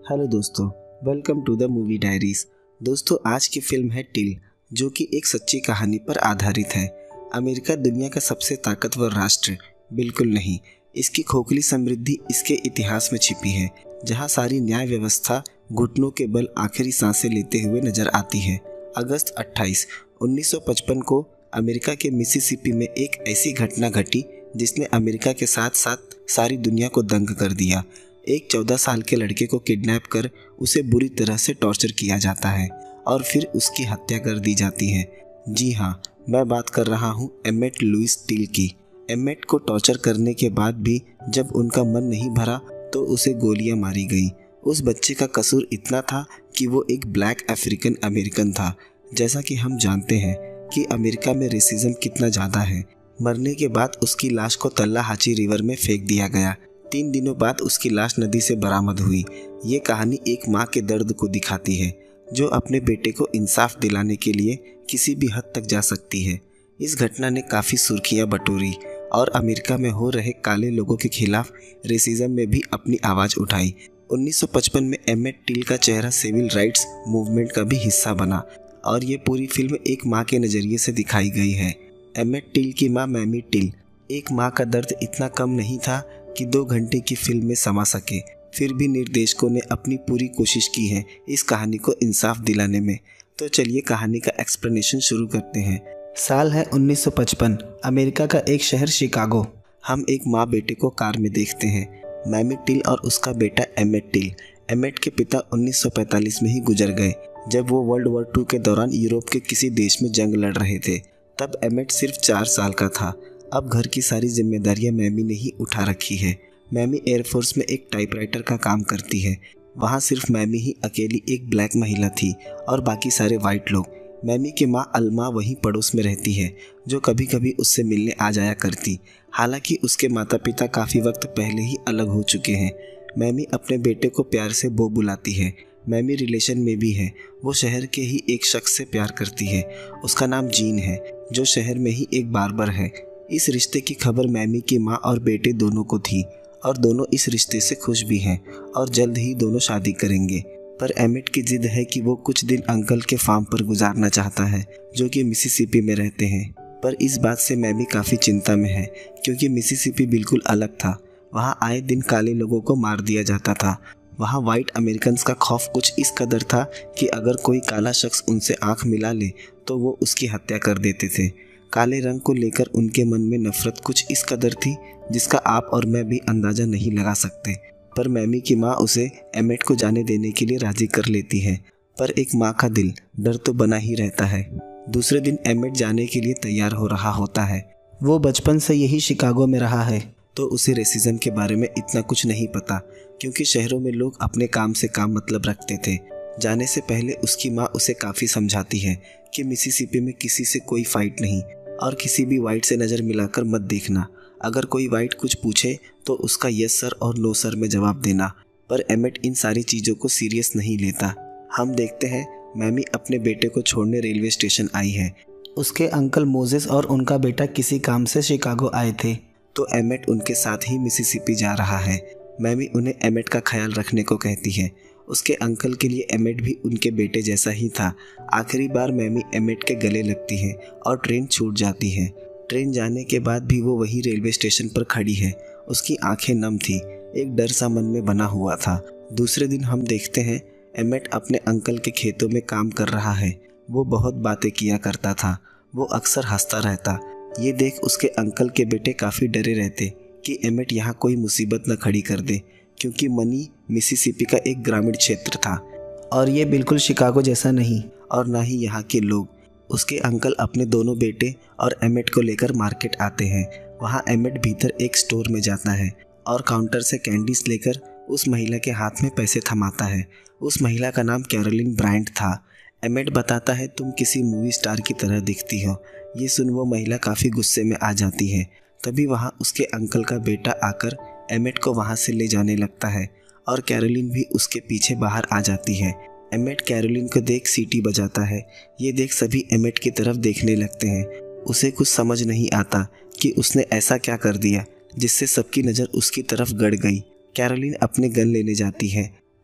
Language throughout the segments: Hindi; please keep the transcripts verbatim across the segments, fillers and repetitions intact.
हेलो दोस्तों, welcome to the movie diaries. दोस्तों, आज की फिल्म है टिल, जो कि एक सच्ची कहानी पर आधारित है। अमेरिका दुनिया का सबसे ताकतवर राष्ट्र बिल्कुल नहीं, इसकी खोखली समृद्धि इसके इतिहास में छिपी है, जहां सारी न्याय व्यवस्था घुटनों के बल आखिरी सांसें लेते हुए नजर आती है। अगस्त अट्ठाईस उन्नीस सौ पचपन को अमेरिका के मिसिसिपी में एक ऐसी घटना घटी जिसने अमेरिका के साथ साथ सारी दुनिया को दंग कर दिया। एक चौदह साल के लड़के को किडनैप कर उसे बुरी तरह से टॉर्चर किया जाता है और फिर उसकी हत्या कर दी जाती है। जी हाँ, मैं बात कर रहा हूँ एमेट लुइस टिल की। एमेट को टॉर्चर करने के बाद भी जब उनका मन नहीं भरा तो उसे गोलियां मारी गई। उस बच्चे का कसूर इतना था कि वो एक ब्लैक अफ्रीकन अमेरिकन था। जैसा कि हम जानते हैं कि अमेरिका में रेसिज्म कितना ज़्यादा है। मरने के बाद उसकी लाश को तल्लाहाची रिवर में फेंक दिया गया। तीन दिनों बाद उसकी लाश नदी से बरामद हुई। ये कहानी एक माँ के दर्द को दिखाती है, जो अपने बेटे को इंसाफ दिलाने के लिए किसी भी हद तक जा सकती है। इस घटना ने काफ़ी सुर्खियाँ बटोरी और अमेरिका में हो रहे काले लोगों के खिलाफ रेसिज्म में भी अपनी आवाज़ उठाई। उन्नीस सौ पचपन में एमेट टिल का चेहरा सिविल राइट्स मूवमेंट का भी हिस्सा बना और ये पूरी फिल्म एक माँ के नज़रिए से दिखाई गई है। एमेट टिल की माँ मैमी टिल। एक माँ का दर्द इतना कम नहीं था कि दो घंटे की फिल्म में समा सके। फिर भी निर्देशकों ने अपनी पूरी कोशिश की है इस कहानी को इंसाफ दिलाने में। तो चलिए कहानी का एक्सप्लेनेशन शुरू करते हैं। साल है उन्नीस सौ पचपन। अमेरिका का एक शहर शिकागो। हम एक माँ बेटे को कार में देखते हैं, मैमी टिल और उसका बेटा एमेट टिल। एमेट के पिता उन्नीस सौ पैंतालीस में ही गुजर गए, जब वो वर्ल्ड वॉर टू के दौरान यूरोप के किसी देश में जंग लड़ रहे थे। तब एमेट सिर्फ चार साल का था। अब घर की सारी जिम्मेदारियां मैमी ने ही उठा रखी है। मैमी एयरफोर्स में एक टाइपराइटर का काम करती है। वहाँ सिर्फ मैमी ही अकेली एक ब्लैक महिला थी और बाकी सारे वाइट लोग। मैमी की माँ अल्मा वहीं पड़ोस में रहती है, जो कभी कभी उससे मिलने आ जाया करती। हालांकि उसके माता पिता काफ़ी वक्त पहले ही अलग हो चुके हैं। मैमी अपने बेटे को प्यार से बो बुलाती है। मैमी रिलेशन में भी है। वो शहर के ही एक शख्स से प्यार करती है। उसका नाम जीन है, जो शहर में ही एक बार्बर है। इस रिश्ते की खबर मैमी की माँ और बेटे दोनों को थी और दोनों इस रिश्ते से खुश भी हैं और जल्द ही दोनों शादी करेंगे। पर एमेट की जिद है कि वो कुछ दिन अंकल के फार्म पर गुजारना चाहता है, जो कि मिसिसिपी में रहते हैं। पर इस बात से मैमी काफ़ी चिंता में है, क्योंकि मिसिसिपी बिल्कुल अलग था। वहाँ आए दिन काले लोगों को मार दिया जाता था। वहाँ वाइट अमेरिकन्स का खौफ कुछ इस कदर था कि अगर कोई काला शख्स उनसे आँख मिला ले तो वो उसकी हत्या कर देते थे। काले रंग को लेकर उनके मन में नफरत कुछ इस कदर थी जिसका आप और मैं भी अंदाज़ा नहीं लगा सकते। पर मैमी की माँ उसे एमेट को जाने देने के लिए राज़ी कर लेती है। पर एक माँ का दिल डर तो बना ही रहता है। दूसरे दिन एमेट जाने के लिए तैयार हो रहा होता है। वो बचपन से यही शिकागो में रहा है, तो उसे रेसिज्म के बारे में इतना कुछ नहीं पता, क्योंकि शहरों में लोग अपने काम से काम मतलब रखते थे। जाने से पहले उसकी माँ उसे काफ़ी समझाती है कि मिसिसिपी में किसी से कोई फाइट नहीं और किसी भी वाइट से नज़र मिलाकर मत देखना। अगर कोई वाइट कुछ पूछे तो उसका यस सर और नो सर में जवाब देना। पर एमेट इन सारी चीज़ों को सीरियस नहीं लेता। हम देखते हैं मैमी अपने बेटे को छोड़ने रेलवे स्टेशन आई है। उसके अंकल मोजेस और उनका बेटा किसी काम से शिकागो आए थे, तो एमेट उनके साथ ही मिसिसिपी जा रहा है। मैमी उन्हें एमेट का ख्याल रखने को कहती है। उसके अंकल के लिए एमेट भी उनके बेटे जैसा ही था। आखिरी बार मैमी एमेट के गले लगती है और ट्रेन छूट जाती है। ट्रेन जाने के बाद भी वो वही रेलवे स्टेशन पर खड़ी है। उसकी आंखें नम थी, एक डर सा मन में बना हुआ था। दूसरे दिन हम देखते हैं एमेट अपने अंकल के खेतों में काम कर रहा है। वो बहुत बातें किया करता था। वो अक्सर हंसता रहता। ये देख उसके अंकल के बेटे काफ़ी डरे रहते कि एमेट यहाँ कोई मुसीबत न खड़ी कर दे, क्योंकि मनी मिसिसिपी का एक ग्रामीण क्षेत्र था और ये बिल्कुल शिकागो जैसा नहीं, और ना ही यहाँ के लोग। उसके अंकल अपने दोनों बेटे और एमेट को लेकर मार्केट आते हैं। वहाँ एमेट भीतर एक स्टोर में जाता है और काउंटर से कैंडीज लेकर उस महिला के हाथ में पैसे थमाता है। उस महिला का नाम कैरोलिन ब्रायंट था। एमेट बताता है, तुम किसी मूवी स्टार की तरह दिखती हो। ये सुन वो महिला काफ़ी गुस्से में आ जाती है। तभी वहाँ उसके अंकल का बेटा आकर एमेट को वहाँ से ले जाने लगता है और कैरोलिन भी उसके पीछे बाहर आ जाती है। एमेट कैरोलिन को देख सीटी बजाता है। ये देख सभी एमेट की तरफ देखने लगते हैं। उसे कुछ समझ नहीं आता कि उसने ऐसा क्या कर दिया जिससे सबकी नज़र उसकी तरफ गड़ गई। कैरोलिन अपने गन लेने जाती है,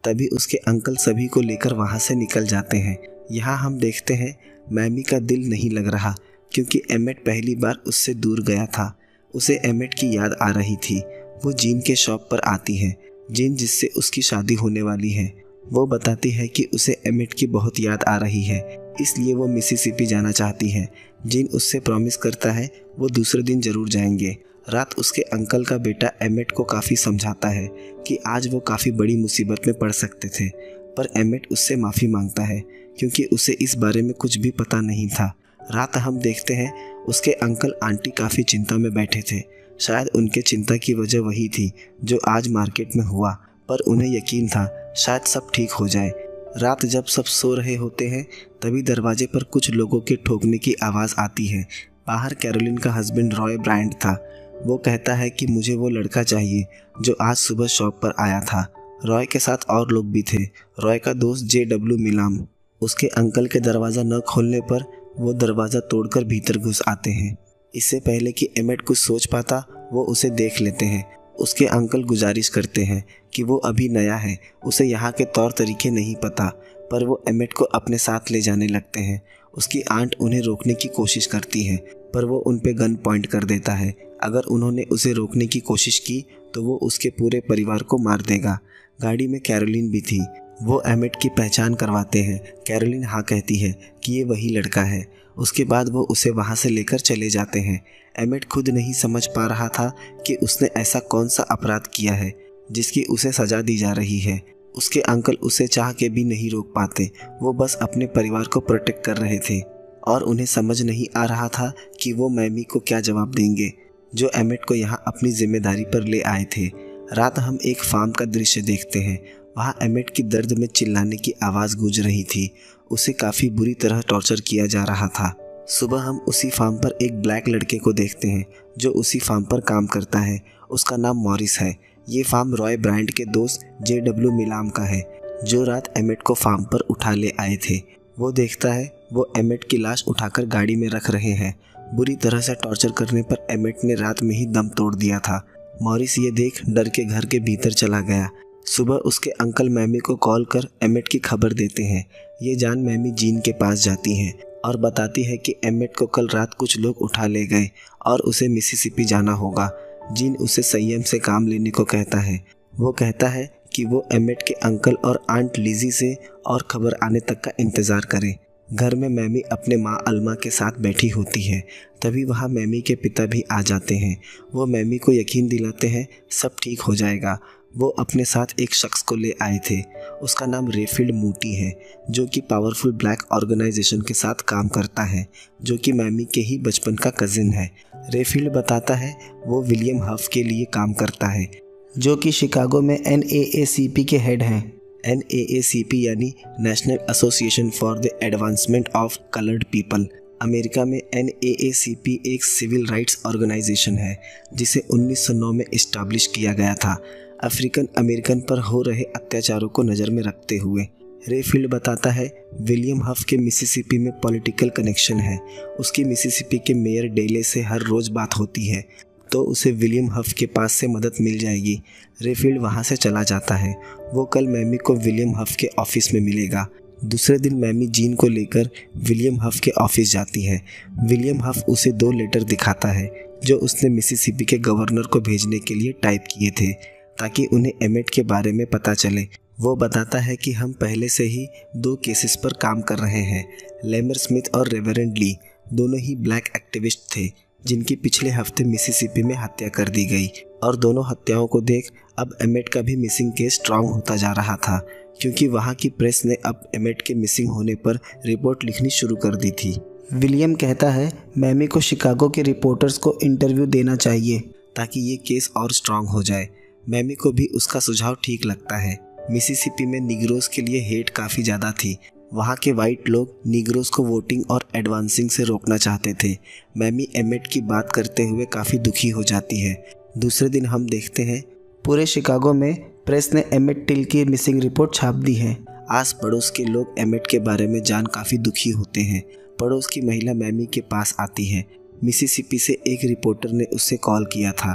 तभी उसके अंकल सभी को लेकर वहाँ से निकल जाते हैं। यहाँ हम देखते हैं मैमी का दिल नहीं लग रहा क्योंकि एमेट पहली बार उससे दूर गया था। उसे एमेट की याद आ रही थी। वो जीन के शॉप पर आती है, जीन जिससे उसकी शादी होने वाली है। वो बताती है कि उसे एमेट की बहुत याद आ रही है, इसलिए वो मिसिसिपी जाना चाहती है। जीन उससे प्रॉमिस करता है वो दूसरे दिन जरूर जाएंगे। रात उसके अंकल का बेटा एमेट को काफ़ी समझाता है कि आज वो काफ़ी बड़ी मुसीबत में पड़ सकते थे, पर एमेट उससे माफ़ी मांगता है क्योंकि उसे इस बारे में कुछ भी पता नहीं था। रात हम देखते हैं उसके अंकल आंटी काफ़ी चिंता में बैठे थे। शायद उनके चिंता की वजह वही थी जो आज मार्केट में हुआ, पर उन्हें यकीन था शायद सब ठीक हो जाए। रात जब सब सो रहे होते हैं तभी दरवाजे पर कुछ लोगों के ठोकने की आवाज़ आती है। बाहर कैरोलिन का हस्बैंड रॉय ब्रांड था। वो कहता है कि मुझे वो लड़का चाहिए जो आज सुबह शॉप पर आया था। रॉय के साथ और लोग भी थे। रॉय का दोस्त जे डब्ल्यू मिलाम। उसके अंकल के दरवाज़ा न खोलने पर वो दरवाज़ा तोड़कर भीतर घुस आते हैं। इससे पहले कि एमेट कुछ सोच पाता वो उसे देख लेते हैं। उसके अंकल गुजारिश करते हैं कि वो अभी नया है, उसे यहाँ के तौर तरीके नहीं पता, पर वो एमेट को अपने साथ ले जाने लगते हैं। उसकी आंट उन्हें रोकने की कोशिश करती है, पर वो उन पे गन पॉइंट कर देता है। अगर उन्होंने उसे रोकने की कोशिश की तो वो उसके पूरे परिवार को मार देगा। गाड़ी में कैरोलिन भी थी। वो एमेट की पहचान करवाते हैं। कैरोलिन हाँ कहती है कि ये वही लड़का है। उसके बाद वो उसे वहाँ से लेकर चले जाते हैं। एमेट खुद नहीं समझ पा रहा था कि उसने ऐसा कौन सा अपराध किया है जिसकी उसे सज़ा दी जा रही है। उसके अंकल उसे चाह के भी नहीं रोक पाते। वो बस अपने परिवार को प्रोटेक्ट कर रहे थे और उन्हें समझ नहीं आ रहा था कि वो मैमी को क्या जवाब देंगे जो एमेट को यहाँ अपनी जिम्मेदारी पर ले आए थे। रात हम एक फार्म का दृश्य देखते हैं। वहाँ एमेट की दर्द में चिल्लाने की आवाज़ गूंज रही थी। उसे काफ़ी बुरी तरह टॉर्चर किया जा रहा था। सुबह हम उसी फार्म पर एक ब्लैक लड़के को देखते हैं जो उसी फार्म पर काम करता है। उसका नाम मॉरिस है। ये फार्म रॉय ब्रांड के दोस्त जे डब्ल्यू मिलाम का है जो रात एमेट को फार्म पर उठा ले आए थे। वो देखता है वो एमेट की लाश उठाकर गाड़ी में रख रहे हैं। बुरी तरह से टॉर्चर करने पर एमेट ने रात में ही दम तोड़ दिया था। मॉरिस ये देख डर के घर के भीतर चला गया। सुबह उसके अंकल मैमी को कॉल कर एमेट की खबर देते हैं। ये जान मैमी जीन के पास जाती हैं और बताती है कि एमेट को कल रात कुछ लोग उठा ले गए और उसे मिसिसिपी जाना होगा। जीन उसे संयम से काम लेने को कहता है। वो कहता है कि वो एमेट के अंकल और आंट लिजी से और खबर आने तक का इंतज़ार करे। घर में मैमी अपने माँ अल्मा के साथ बैठी होती है। तभी वहाँ मैमी के पिता भी आ जाते हैं। वो मैमी को यकीन दिलाते हैं सब ठीक हो जाएगा। वो अपने साथ एक शख्स को ले आए थे। उसका नाम रेफील्ड मूटी है जो कि पावरफुल ब्लैक ऑर्गेनाइजेशन के साथ काम करता है जो कि मैमी के ही बचपन का कजिन है। रेफील्ड बताता है वो विलियम हफ के लिए काम करता है जो कि शिकागो में N A A C P के हेड हैं। N A A C P यानी National Association for the Advancement of Coloured People. America में N A A C P एक सिविल राइट्स ऑर्गेनाइजेशन है जिसे उन्नीस सौ नौ में इस्टाब्लिश किया गया था अफ्रीकन अमेरिकन पर हो रहे अत्याचारों को नज़र में रखते हुए। रेफील्ड बताता है विलियम हफ के मिसिसिपी में पॉलिटिकल कनेक्शन है। उसकी मिसिसिपी के मेयर डेले से हर रोज़ बात होती है तो उसे विलियम हफ के पास से मदद मिल जाएगी। रेफील्ड वहाँ से चला जाता है। वो कल मैमी को विलियम हफ के ऑफिस में मिलेगा। दूसरे दिन मैमी जीन को लेकर विलियम हफ के ऑफिस जाती है। विलियम हफ उसे दो लेटर दिखाता है जो उसने मिसिसिपी के गवर्नर को भेजने के लिए टाइप किए थे ताकि उन्हें एमेट के बारे में पता चले। वो बताता है कि हम पहले से ही दो केसेस पर काम कर रहे हैं। लेमर स्मिथ और रेवरेंड ली दोनों ही ब्लैक एक्टिविस्ट थे जिनकी पिछले हफ्ते मिसिसिपी में हत्या कर दी गई और दोनों हत्याओं को देख अब एमेट का भी मिसिंग केस स्ट्रांग होता जा रहा था क्योंकि वहाँ की प्रेस ने अब एमेट के मिसिंग होने पर रिपोर्ट लिखनी शुरू कर दी थी। विलियम कहता है मैमी को शिकागो के रिपोर्टर्स को इंटरव्यू देना चाहिए ताकि ये केस और स्ट्रांग हो जाए। मैमी को भी उसका सुझाव ठीक लगता है। मिसिसिपी में निग्रोस के लिए हेट काफ़ी ज़्यादा थी। वहाँ के वाइट लोग निग्रोस को वोटिंग और एडवांसिंग से रोकना चाहते थे। मैमी एमेट की बात करते हुए काफ़ी दुखी हो जाती है। दूसरे दिन हम देखते हैं पूरे शिकागो में प्रेस ने एमेट टिल की मिसिंग रिपोर्ट छाप दी है। आस पड़ोस के लोग एमेट के बारे में जान काफ़ी दुखी होते हैं। पड़ोस की महिला मैमी के पास आती है। मिसिसिपी से एक रिपोर्टर ने उससे कॉल किया था।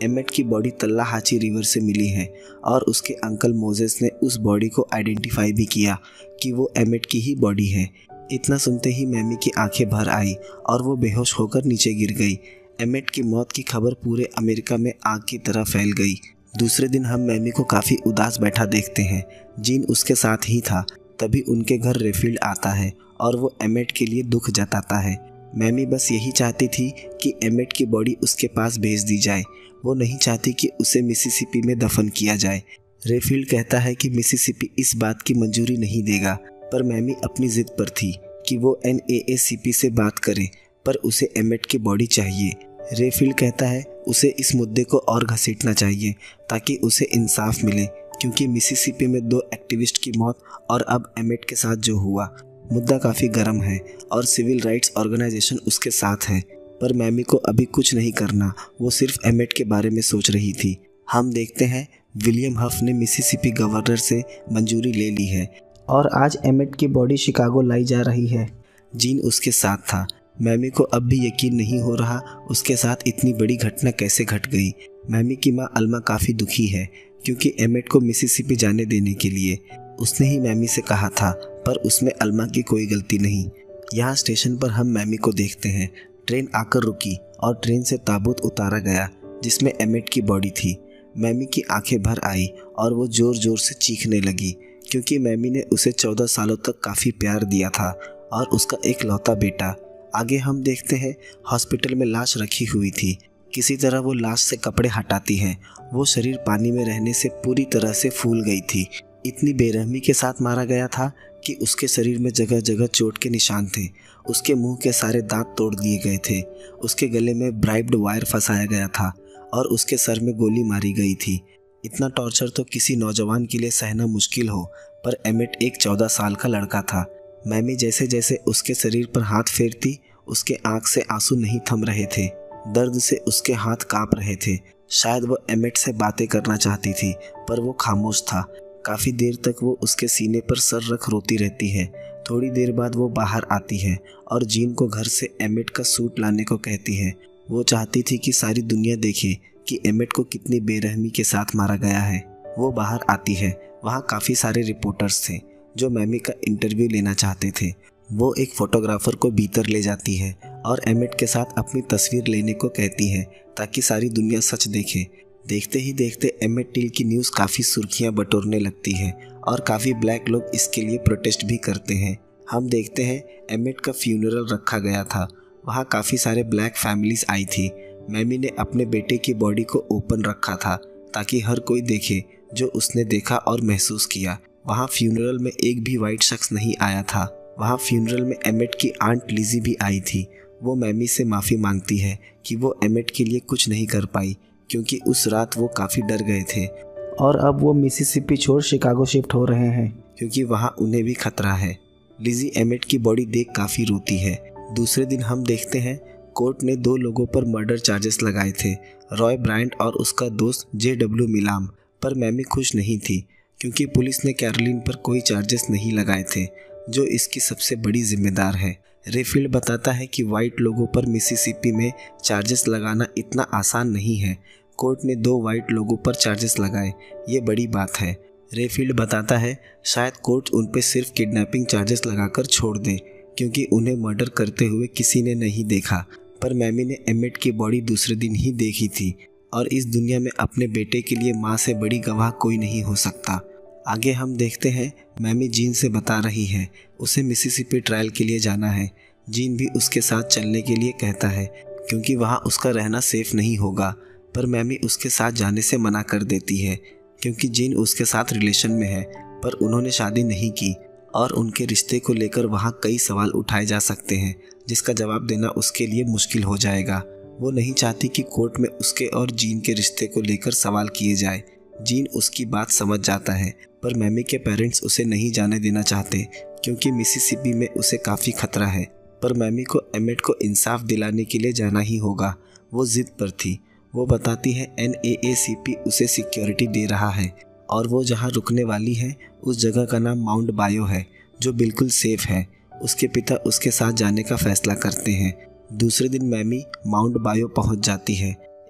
एमेट की बॉडी तल्लाहाची रिवर से मिली है और उसके अंकल मोजेस ने उस बॉडी को आइडेंटिफाई भी किया कि वो एमेट की ही बॉडी है। इतना सुनते ही मैमी की आंखें भर आई और वो बेहोश होकर नीचे गिर गई। एमेट की मौत की खबर पूरे अमेरिका में आग की तरह फैल गई। दूसरे दिन हम मैमी को काफ़ी उदास बैठा देखते हैं। जीन उसके साथ ही था। तभी उनके घर रेफील्ड आता है और वो एमेट के लिए दुख जताता है। मैमी बस यही चाहती थी कि एमेट की बॉडी उसके पास भेज दी जाए। वो नहीं चाहती कि उसे मिसिसिपी में दफन किया जाए। रेफील्ड कहता है कि मिसिसिपी इस बात की मंजूरी नहीं देगा, पर मैमी अपनी जिद पर थी कि वो N A A C P से बात करे, पर उसे एमेट की बॉडी चाहिए। रेफील्ड कहता है उसे इस मुद्दे को और घसीटना चाहिए ताकि उसे इंसाफ मिले, क्योंकि मिसिसिपी में दो एक्टिविस्ट की मौत और अब एमेट के साथ जो हुआ, मुद्दा काफ़ी गर्म है और सिविल राइट्स ऑर्गेनाइजेशन उसके साथ है। पर मैमी को अभी कुछ नहीं करना, वो सिर्फ एमेट के बारे में सोच रही थी। हम देखते हैं विलियम हफ ने मिसिसिपी गवर्नर से मंजूरी ले ली है और आज एमेट की बॉडी शिकागो लाई जा रही है। जीन उसके साथ था। मैमी को अब भी यकीन नहीं हो रहा उसके साथ इतनी बड़ी घटना कैसे घट गई। मैमी की माँ अल्मा काफ़ी दुखी है क्योंकि एमेट को मिसिसिपी जाने देने के लिए उसने ही मैमी से कहा था, पर उसमें अल्मा की कोई गलती नहीं। यहाँ स्टेशन पर हम मैमी को देखते हैं। ट्रेन आकर रुकी और ट्रेन से ताबूत उतारा गया जिसमें एमेट की बॉडी थी। मैमी की आंखें भर आई और वो ज़ोर ज़ोर से चीखने लगी क्योंकि मैमी ने उसे चौदह सालों तक काफ़ी प्यार दिया था और उसका एक लौता बेटा। आगे हम देखते हैं हॉस्पिटल में लाश रखी हुई थी। किसी तरह वो लाश से कपड़े हटाती है। वो शरीर पानी में रहने से पूरी तरह से फूल गई थी। इतनी बेरहमी के साथ मारा गया था कि उसके शरीर में जगह जगह चोट के निशान थे। उसके मुंह के सारे दांत तोड़ दिए गए थे। उसके गले में ब्राइब्ड वायर फंसाया गया था और उसके सर में गोली मारी गई थी। इतना टॉर्चर तो किसी नौजवान के लिए सहना मुश्किल हो, पर एमेट एक चौदह साल का लड़का था। मैमी जैसे जैसे उसके शरीर पर हाथ फेरती, उसके आंख से आंसू नहीं थम रहे थे। दर्द से उसके हाथ कांप रहे थे। शायद वो एमेट से बातें करना चाहती थी, पर वो खामोश था। काफ़ी देर तक वो उसके सीने पर सर रख रोती रहती है। थोड़ी देर बाद वो बाहर आती है और जीन को घर से एमेट का सूट लाने को कहती है। वो चाहती थी कि सारी दुनिया देखे कि एमेट को कितनी बेरहमी के साथ मारा गया है। वो बाहर आती है। वहाँ काफ़ी सारे रिपोर्टर्स थे जो मैमी का इंटरव्यू लेना चाहते थे। वो एक फोटोग्राफर को भीतर ले जाती है और एमेट के साथ अपनी तस्वीर लेने को कहती है ताकि सारी दुनिया सच देखे। देखते ही देखते एमेट टिल की न्यूज़ काफ़ी सुर्खियां बटोरने लगती है और काफ़ी ब्लैक लोग इसके लिए प्रोटेस्ट भी करते हैं। हम देखते हैं एमेट का फ्यूनरल रखा गया था। वहाँ काफ़ी सारे ब्लैक फैमिलीज आई थी। मैमी ने अपने बेटे की बॉडी को ओपन रखा था ताकि हर कोई देखे जो उसने देखा और महसूस किया। वहाँ फ्यूनरल में एक भी वाइट शख्स नहीं आया था। वहाँ फ्यूनरल में एमेट की आंट लिजी भी आई थी। वो मैमी से माफ़ी मांगती है कि वो एमेट के लिए कुछ नहीं कर पाई क्योंकि उस रात वो काफ़ी डर गए थे और अब वो मिसिसिपी छोड़ शिकागो शिफ्ट हो रहे हैं क्योंकि वहाँ उन्हें भी खतरा है। लिजी एमेट की बॉडी देख काफ़ी रोती है। दूसरे दिन हम देखते हैं कोर्ट ने दो लोगों पर मर्डर चार्जेस लगाए थे, रॉय ब्रायंट और उसका दोस्त जे डब्ल्यू मिलाम। पर मैमी खुश नहीं थी क्योंकि पुलिस ने कैरोलिन पर कोई चार्जेस नहीं लगाए थे, जो इसकी सबसे बड़ी जिम्मेदार है। रेफील्ड बताता है कि वाइट लोगों पर मिसिसिपी में चार्जेस लगाना इतना आसान नहीं है। कोर्ट ने दो वाइट लोगों पर चार्जेस लगाए, ये बड़ी बात है। रेफील्ड बताता है शायद कोर्ट उन पर सिर्फ किडनैपिंग चार्जेस लगाकर छोड़ दे क्योंकि उन्हें मर्डर करते हुए किसी ने नहीं देखा। पर मैमी ने एमेट की बॉडी दूसरे दिन ही देखी थी और इस दुनिया में अपने बेटे के लिए माँ से बड़ी गवाह कोई नहीं हो सकता। आगे हम देखते हैं मैमी जीन से बता रही है उसे मिसिसिपी ट्रायल के लिए जाना है। जीन भी उसके साथ चलने के लिए कहता है क्योंकि वहाँ उसका रहना सेफ नहीं होगा, पर मैमी उसके साथ जाने से मना कर देती है क्योंकि जीन उसके साथ रिलेशन में है, पर उन्होंने शादी नहीं की और उनके रिश्ते को लेकर वहाँ कई सवाल उठाए जा सकते हैं जिसका जवाब देना उसके लिए मुश्किल हो जाएगा। वो नहीं चाहती कि कोर्ट में उसके और जीन के रिश्ते को लेकर सवाल किए जाए। जीन उसकी बात समझ जाता है, पर मैमी के पेरेंट्स उसे नहीं जाने देना चाहते क्योंकि मिसिसिपी में उसे काफ़ी खतरा है। पर मैमी को एमेट को इंसाफ दिलाने के लिए जाना ही होगा। वो जिद पर थी। वो बताती है N A A C P उसे सिक्योरिटी दे रहा है और वो जहाँ रुकने वाली है उस जगह का नाम माउंट बायो है जो बिल्कुल सेफ है। उसके पिता उसके साथ जाने का फैसला करते हैं। दूसरे दिन मैमी माउंट बायो पहुंच जाती है।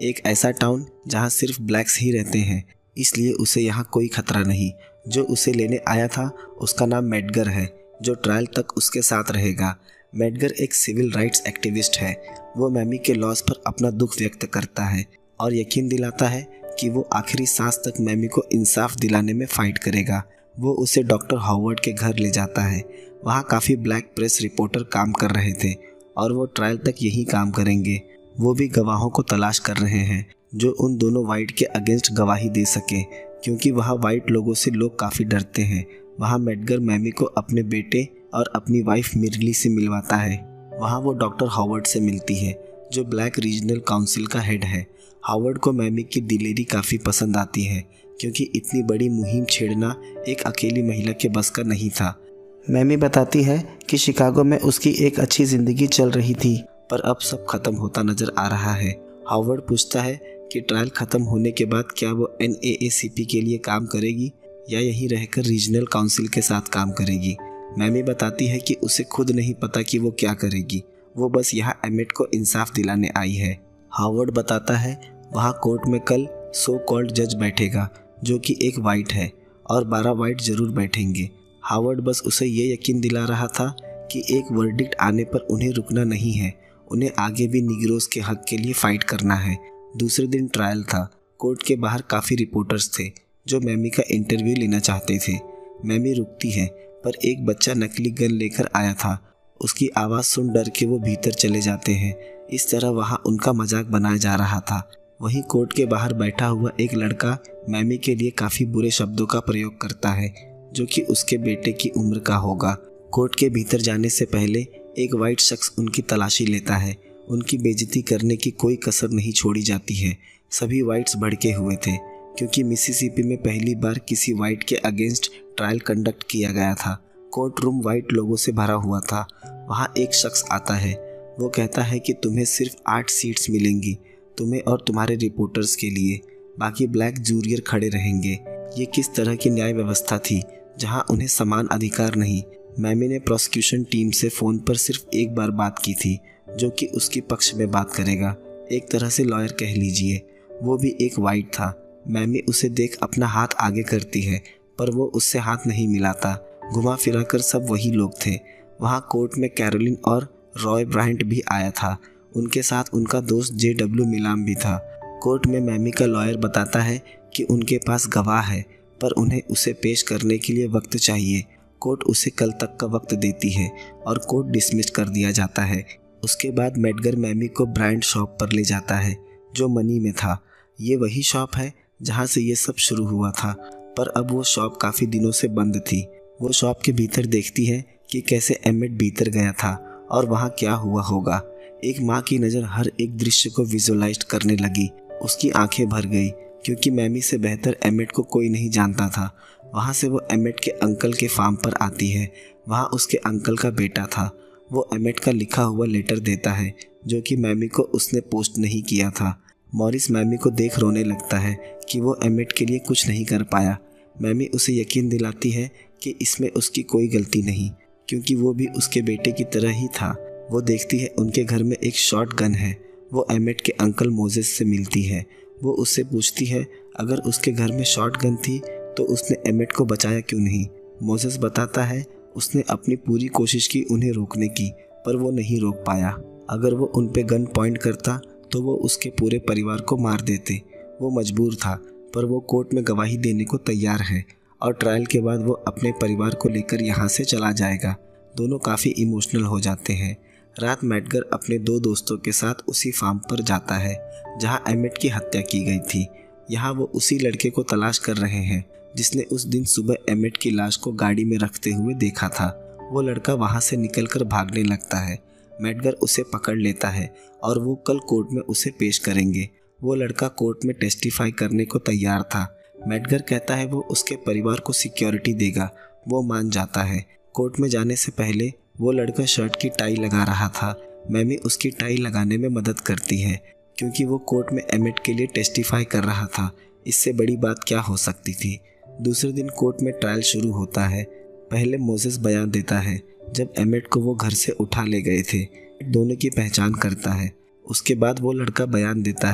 एक ऐसा टाउन जहाँ सिर्फ ब्लैक्स ही रहते हैं, इसलिए उसे यहाँ कोई खतरा नहीं। जो उसे लेने आया था उसका नाम मेडगर है, जो ट्रायल तक उसके साथ रहेगा। मेडगर एक सिविल राइट्स एक्टिविस्ट है। वो मैमी के लॉस पर अपना दुख व्यक्त करता है और यकीन दिलाता है कि वो आखिरी सांस तक मैमी को इंसाफ दिलाने में फाइट करेगा। वो उसे डॉक्टर हॉवर्ड के घर ले जाता है। वहाँ काफ़ी ब्लैक प्रेस रिपोर्टर काम कर रहे थे और वो ट्रायल तक यही काम करेंगे। वो भी गवाहों को तलाश कर रहे हैं जो उन दोनों वाइट के अगेंस्ट गवाही दे सके, क्योंकि वहाँ वाइट लोगों से लोग काफ़ी डरते हैं। वहाँ मेडगर मैमी को अपने बेटे और अपनी वाइफ मिर्ली से मिलवाता है। वहाँ वो डॉक्टर हॉवर्ड से मिलती है जो ब्लैक रीजनल काउंसिल का हेड है। हॉवर्ड को मैमी की दिलेरी काफ़ी पसंद आती है, क्योंकि इतनी बड़ी मुहिम छेड़ना एक अकेली महिला के बस का नहीं था। मैमी बताती है कि शिकागो में उसकी एक अच्छी ज़िंदगी चल रही थी, पर अब सब खत्म होता नज़र आ रहा है। हॉवर्ड पूछता है कि ट्रायल ख़त्म होने के बाद क्या वो N A A C P के लिए काम करेगी या यहीं रहकर रीजनल काउंसिल के साथ काम करेगी। मैमी बताती है कि उसे खुद नहीं पता कि वो क्या करेगी, वो बस यहाँ एमिट को इंसाफ दिलाने आई है। हॉवर्ड बताता है वहाँ कोर्ट में कल सो कॉल्ड जज बैठेगा जो कि एक वाइट है और बारह वाइट ज़रूर बैठेंगे। हॉवर्ड बस उसे ये यकीन दिला रहा था कि एक वर्डिक्ट आने पर उन्हें रुकना नहीं है, उन्हें आगे भी निग्रोस के हक के लिए फ़ाइट करना है। दूसरे दिन ट्रायल था। कोर्ट के बाहर काफ़ी रिपोर्टर्स थे जो मैमी का इंटरव्यू लेना चाहते थे। मैमी रुकती है, पर एक बच्चा नकली गन लेकर आया था। उसकी आवाज़ सुन डर के वो भीतर चले जाते हैं। इस तरह वहाँ उनका मजाक बनाया जा रहा था। वहीं कोर्ट के बाहर बैठा हुआ एक लड़का मैमी के लिए काफ़ी बुरे शब्दों का प्रयोग करता है, जो कि उसके बेटे की उम्र का होगा। कोर्ट के भीतर जाने से पहले एक वाइट शख्स उनकी तलाशी लेता है। उनकी बेइज्जती करने की कोई कसर नहीं छोड़ी जाती है। सभी वाइट्स भड़के हुए थे, क्योंकि मिसिसिपी में पहली बार किसी वाइट के अगेंस्ट ट्रायल कंडक्ट किया गया था। कोर्ट रूम वाइट लोगों से भरा हुआ था। वहाँ एक शख्स आता है। वो कहता है कि तुम्हें सिर्फ आठ सीट्स मिलेंगी, तुम्हें और तुम्हारे रिपोर्टर्स के लिए। बाकी ब्लैक जूरियर खड़े रहेंगे। ये किस तरह की न्याय व्यवस्था थी जहाँ उन्हें समान अधिकार नहीं। मैमी ने प्रोसिक्यूशन टीम से फ़ोन पर सिर्फ एक बार बात की थी, जो कि उसके पक्ष में बात करेगा। एक तरह से लॉयर कह लीजिए। वो भी एक वाइट था। मैमी उसे देख अपना हाथ आगे करती है, पर वो उससे हाथ नहीं मिलाता। घुमा फिरा कर सब वही लोग थे। वहाँ कोर्ट में कैरोलिन और रॉय ब्रायंट भी आया था। उनके साथ उनका दोस्त जे डब्ल्यू मिलाम भी था। कोर्ट में मैमी का लॉयर बताता है कि उनके पास गवाह है, पर उन्हें उसे पेश करने के लिए वक्त चाहिए। कोर्ट उसे कल तक का वक्त देती है और कोर्ट डिसमिस कर दिया जाता है। उसके बाद मेडगर मैमी को ब्रांड शॉप पर ले जाता है जो मनी में था। ये वही शॉप है जहाँ से ये सब शुरू हुआ था, पर अब वो शॉप काफ़ी दिनों से बंद थी। वो शॉप के भीतर देखती है कि कैसे एमिट भीतर गया था और वहाँ क्या हुआ होगा। एक माँ की नज़र हर एक दृश्य को विजुअलाइज करने लगी। उसकी आंखें भर गई, क्योंकि मैमी से बेहतर एमिट को कोई नहीं जानता था। वहाँ से वो एमिट के अंकल के फार्म पर आती है। वहाँ उसके अंकल का बेटा था। वो एमिट का लिखा हुआ लेटर देता है, जो कि मैमी को उसने पोस्ट नहीं किया था। मॉरिस मैमी को देख रोने लगता है कि वो एमिट के लिए कुछ नहीं कर पाया। मैमी उसे यकीन दिलाती है कि इसमें उसकी कोई गलती नहीं, क्योंकि वो भी उसके बेटे की तरह ही था। वो देखती है उनके घर में एक शॉट गन है। वो एमिट के अंकल मोजेस से मिलती है। वो उससे पूछती है अगर उसके घर में शॉट गन थी तो उसने एमिट को बचाया क्यों नहीं। मोजेस बताता है उसने अपनी पूरी कोशिश की उन्हें रोकने की, पर वो नहीं रोक पाया। अगर वो उन पे गन पॉइंट करता तो वो उसके पूरे परिवार को मार देते। वो मजबूर था, पर वो कोर्ट में गवाही देने को तैयार है और ट्रायल के बाद वो अपने परिवार को लेकर यहाँ से चला जाएगा। दोनों काफ़ी इमोशनल हो जाते हैं। रात मेडगर अपने दो दोस्तों के साथ उसी फार्म पर जाता है जहाँ एमिट की हत्या की गई थी। यहाँ वो उसी लड़के को तलाश कर रहे हैं जिसने उस दिन सुबह एमिट की लाश को गाड़ी में रखते हुए देखा था। वो लड़का वहाँ से निकलकर भागने लगता है। मेडगर उसे पकड़ लेता है और वो कल कोर्ट में उसे पेश करेंगे। वो लड़का कोर्ट में टेस्टिफाई करने को तैयार था। मेडगर कहता है वो उसके परिवार को सिक्योरिटी देगा। वो मान जाता है। कोर्ट में जाने से पहले वो लड़का शर्ट की टाई लगा रहा था। मैमी उसकी टाई लगाने में मदद करती है, क्योंकि वो कोर्ट में एमिट के लिए टेस्टिफाई कर रहा था। इससे बड़ी बात क्या हो सकती थी। दूसरे दिन कोर्ट में ट्रायल शुरू होता है। पहले मोजेस बयान देता है जब एमिट को वो घर से उठा ले गए थे। दोनों की पहचान करता है। उसके बाद वो लड़का बयान देता है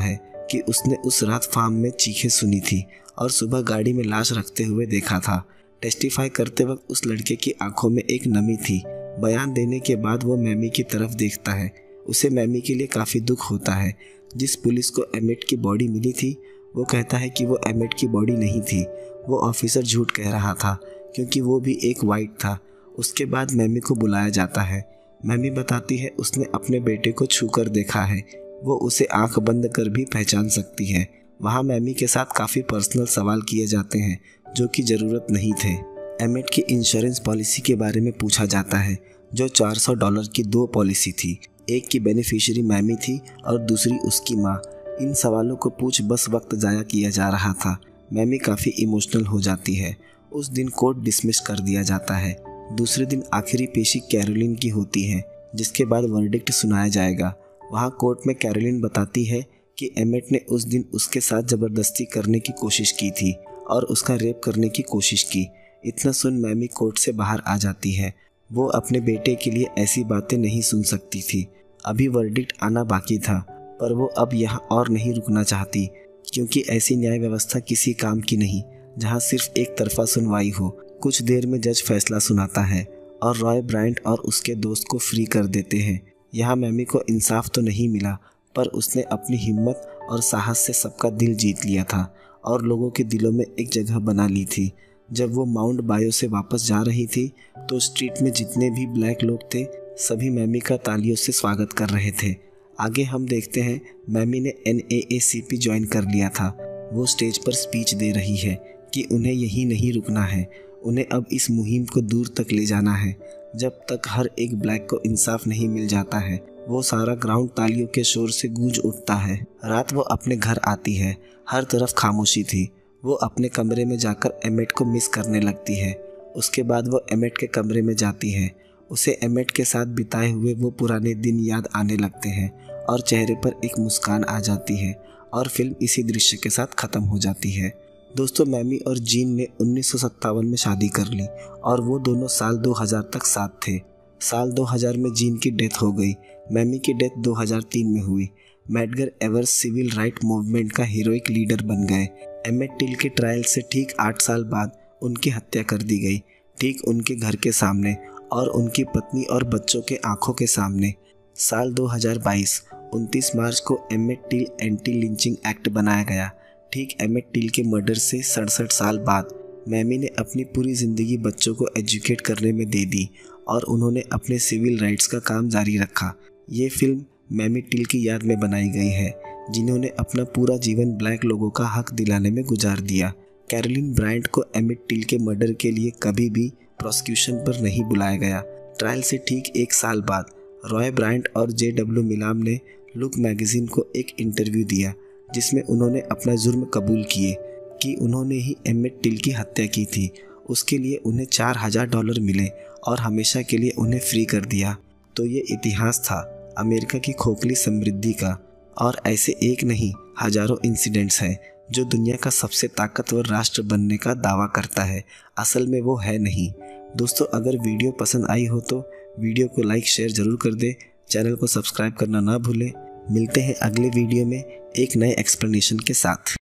कि उसने उस रात फार्म में चीखें सुनी थी और सुबह गाड़ी में लाश रखते हुए देखा था। टेस्टिफाई करते वक्त उस लड़के की आंखों में एक नमी थी। बयान देने के बाद वो मैमी की तरफ देखता है। उसे मैमी के लिए काफ़ी दुख होता है। जिस पुलिस को एमिट की बॉडी मिली थी वो कहता है कि वो एमिट की बॉडी नहीं थी, वो ऑफिसर झूठ कह रहा था क्योंकि वो भी एक वाइट था। उसके बाद मैमी को बुलाया जाता है। मैमी बताती है उसने अपने बेटे को छूकर देखा है, वो उसे आंख बंद कर भी पहचान सकती है। वहाँ मैमी के साथ काफ़ी पर्सनल सवाल किए जाते हैं जो कि ज़रूरत नहीं थे। एमिट की इंश्योरेंस पॉलिसी के बारे में पूछा जाता है जो चार सौ डॉलर की दो पॉलिसी थी। एक की बेनिफिशियरी मैमी थी और दूसरी उसकी माँ। इन सवालों को पूछ बस वक्त ज़ाया किया जा रहा था। मैमी काफ़ी इमोशनल हो जाती है। उस दिन कोर्ट डिसमिस कर दिया जाता है। दूसरे दिन आखिरी पेशी कैरोलिन की होती है जिसके बाद वर्डिक्ट सुनाया जाएगा। वहाँ कोर्ट में कैरोलिन बताती है कि एमिट ने उस दिन उसके साथ ज़बरदस्ती करने की कोशिश की थी और उसका रेप करने की कोशिश की। इतना सुन मैमी कोर्ट से बाहर आ जाती है। वो अपने बेटे के लिए ऐसी बातें नहीं सुन सकती थी। अभी वर्डिक्ट आना बाकी था पर वो अब यहाँ और नहीं रुकना चाहती क्योंकि ऐसी न्याय व्यवस्था किसी काम की नहीं जहाँ सिर्फ एक तरफा सुनवाई हो। कुछ देर में जज फैसला सुनाता है और रॉय ब्रायंट और उसके दोस्त को फ्री कर देते हैं। यहाँ मैमी को इंसाफ तो नहीं मिला पर उसने अपनी हिम्मत और साहस से सबका दिल जीत लिया था और लोगों के दिलों में एक जगह बना ली थी। जब वो माउंट बायो से वापस जा रही थी तो स्ट्रीट में जितने भी ब्लैक लोग थे सभी मैमी का तालियों से स्वागत कर रहे थे। आगे हम देखते हैं मैमी ने N A A C P join कर लिया था। वो स्टेज पर स्पीच दे रही है कि उन्हें यहीं नहीं रुकना है, उन्हें अब इस मुहिम को दूर तक ले जाना है। जब तक हर एक ब्लैक को इंसाफ नहीं मिल जाता है वो सारा ग्राउंड तालियों के शोर से गूंज उठता है। रात वो अपने घर आती है। हर तरफ खामोशी थी। वो अपने कमरे में जाकर एमिट को मिस करने लगती है। उसके बाद वो एमिट के कमरे में जाती है। उसे एमिट के साथ बिताए हुए वो पुराने दिन याद आने लगते हैं और चेहरे पर एक मुस्कान आ जाती है और फिल्म इसी दृश्य के साथ ख़त्म हो जाती है। दोस्तों, मैमी और जीन ने उन्नीस सौ सत्तावन में शादी कर ली और वो दोनों साल दो हज़ार तक साथ थे। साल दो हज़ार में जीन की डेथ हो गई। मैमी की डेथ दो हज़ार तीन में हुई। Medgar Evers civil right movement का हीरोइक लीडर बन गए। एमिट टिल के ट्रायल से ठीक आठ साल बाद उनकी हत्या कर दी गई, ठीक उनके घर के सामने और उनकी पत्नी और बच्चों के आंखों के सामने। साल दो हज़ार बाईस उनतीस मार्च को Emmett Till anti lynching act बनाया गया। ठीक एमिट टिल के मर्डर से सड़सठ साल बाद मैमी ने अपनी पूरी ज़िंदगी बच्चों को एजुकेट करने में दे दी और उन्होंने अपने सिविल राइट्स का काम जारी रखा। ये फिल्म मैमी टिल की याद में बनाई गई है जिन्होंने अपना पूरा जीवन ब्लैक लोगों का हक दिलाने में गुजार दिया। कैरोलिन ब्रायंट को एमिट टिल के मर्डर के लिए कभी भी प्रोसिक्यूशन पर नहीं बुलाया गया। ट्रायल से ठीक एक साल बाद रॉय ब्रायंट और जे डब्ल्यू मिलाम ने लुक मैगजीन को एक इंटरव्यू दिया जिसमें उन्होंने अपना जुर्म कबूल किए कि उन्होंने ही एमिट टिल की हत्या की थी। उसके लिए उन्हें चार हज़ार डॉलर मिले और हमेशा के लिए उन्हें फ्री कर दिया। तो ये इतिहास था अमेरिका की खोखली समृद्धि का और ऐसे एक नहीं हजारों इंसिडेंट्स हैं जो दुनिया का सबसे ताकतवर राष्ट्र बनने का दावा करता है। असल में वो है नहीं। दोस्तों, अगर वीडियो पसंद आई हो तो वीडियो को लाइक शेयर ज़रूर कर दे। चैनल को सब्सक्राइब करना ना भूलें। मिलते हैं अगले वीडियो में एक नए एक्सप्लेनेशन के साथ।